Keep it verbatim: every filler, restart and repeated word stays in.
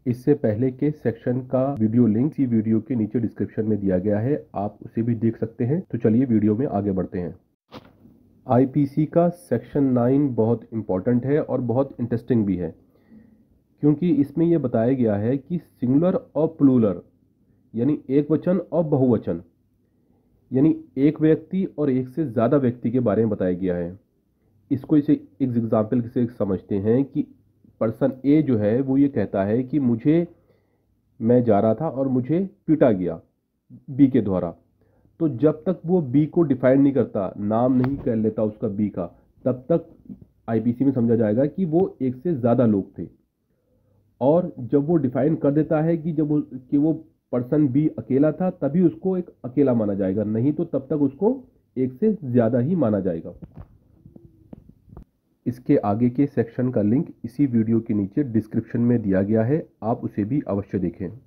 इससे पहले के सेक्शन का वीडियो लिंक इसी वीडियो के नीचे डिस्क्रिप्शन में दिया गया है, आप उसे भी देख सकते हैं। तो चलिए वीडियो में आगे बढ़ते हैं। आईपीसी का सेक्शन नाइन बहुत इम्पॉर्टेंट है और बहुत इंटरेस्टिंग भी है, क्योंकि इसमें यह बताया गया है कि सिंगुलर और प्लूरल यानी एक वचन और बहुवचन यानी एक व्यक्ति और एक से ज़्यादा व्यक्ति के बारे में बताया गया है। इसको इसे एक एग्जाम्पल से समझते हैं कि पर्सन ए जो है वो ये कहता है कि मुझे मैं जा रहा था और मुझे पीटा गया बी के द्वारा। तो जब तक वो बी को डिफाइन नहीं करता, नाम नहीं कर लेता उसका बी का, तब तक आईपीसी में समझा जाएगा कि वो एक से ज़्यादा लोग थे। और जब वो डिफाइन कर देता है कि जब वो कि वो पर्सन बी अकेला था, तभी उसको एक अकेला माना जाएगा, नहीं तो तब तक उसको एक से ज़्यादा ही माना जाएगा। इसके आगे के सेक्शन का लिंक इसी वीडियो के नीचे डिस्क्रिप्शन में दिया गया है, आप उसे भी अवश्य देखें।